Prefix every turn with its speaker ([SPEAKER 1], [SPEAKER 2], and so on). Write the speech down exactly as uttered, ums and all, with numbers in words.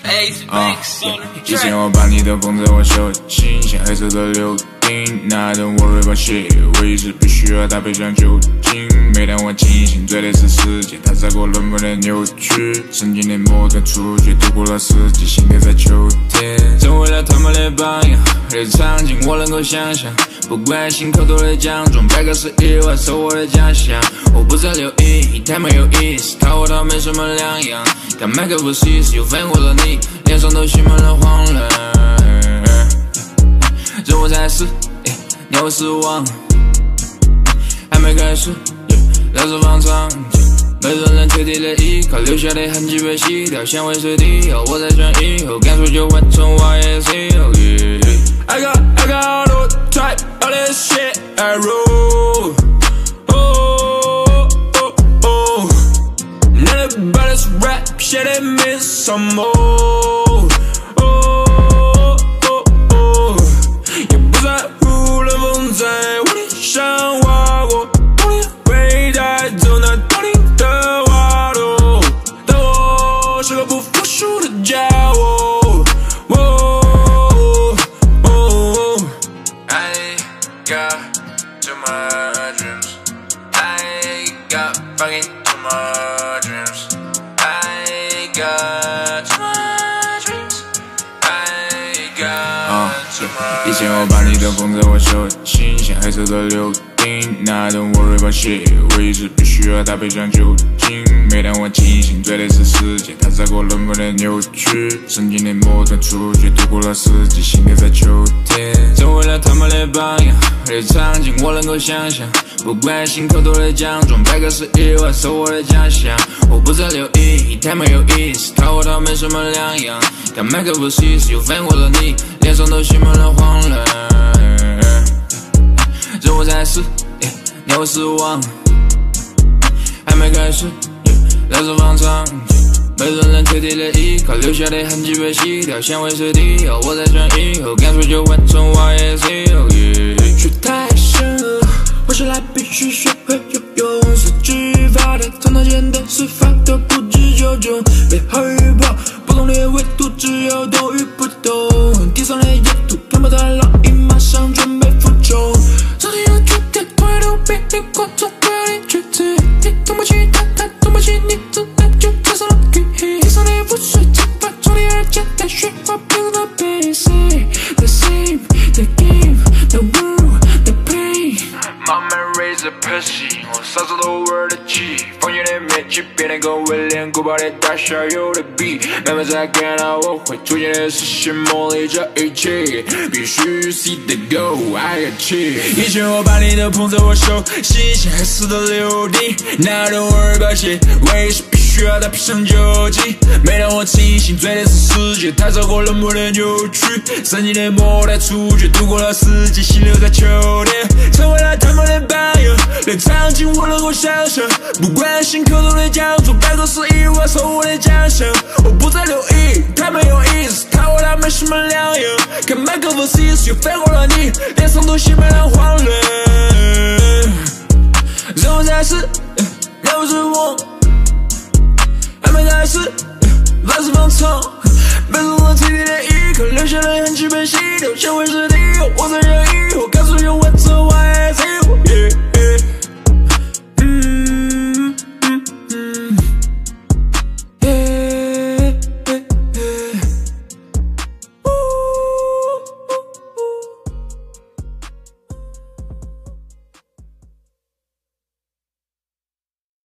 [SPEAKER 1] 啊，以前我把你的捧在我手心，像黑色的柳丁。那 don't worry about shit， 我一直必须要搭配上酒精。每当我清醒，醉的是世界，它在过轮廓的扭曲，神经连末端触觉，度过了四季，心跳在秋天。成为了他们的榜样，这场景我能够想象。不关心口头的奖状，百个是意外，收获的奖项。我不再留意，太没有意思，逃和逃没什么两样。刚麦克不细时，又翻过了你，脸上都写满了慌乱。这我才是，让我失望。还没开始，老是放长。没人能彻底的依靠，留下的痕迹被洗掉，香味随地后，我在想以后干脆就完成 Y S E。I got I got all the type of that shit I roll. Oh oh oh. None about this rap shit that means some more. Oh oh oh. 也不在乎冷风在我脸上划过，我也会带走那道理的花朵。但我是个不服输的家伙。Got too much dreams. I got fucking too much dreams. I got too much dreams. I got too much. 以前我把你的捧在我手心，像黑色的柳丁。那 don't worry about shit， 我一直必须要搭配上酒精。每当我清醒，醉的是世界，它在过轮廓的扭曲，神经连末端触觉，度过了四季，心跳在秋天。成为了他们的榜样，这场景我能够想象。不关心口头的奖状，百个是意外，收获的奖项。我不再留意，太没有意思，逃和逃没什么两样。刚麦克不细时，又翻过了你，脸上都写满了慌乱。这我才是，让我失望。还没开始，老是放长。没人能彻底的依靠，留下的痕迹被洗掉，香味随地后，我在想以后干脆就完成 Y S E。水太深了，活下来必须学会游泳，四肢发达，头脑简单，是发的不知究竟，被害怕，不同的维度，只有懂与不懂。地上的野兔看不到老鹰，马上准备服从。昨天有决定，突然都被你过从不要你决定，你懂不起他，他懂不起你，自然就踏上了地。地上的污水蒸发，从你耳间带雪花，平的被 say the same the game the world the pain。慢慢 raise the pussy， 我扫帚都玩得起，房间的面积变得跟威廉古堡的大小有的比。慢慢才感到我会逐渐的实现梦里这一切，必须 see the goal I achieve。以前我把你的捧在我手心，像黑色的柳丁。那 don't worry about shit， 我也是必须要搭配上酒精。每当我清醒，醉的是世界，它走过冷漠的扭曲，神经的末端触觉，度过了四季，心留在秋天。成为了他们的榜样，连场景我能够想象。不关心口头的奖状，百个是意外，收获的奖项。我不再留意，太没有意思，逃和逃没什么两样。看麦克风细时，又翻过了你，脸上都写满了慌乱。这我才是，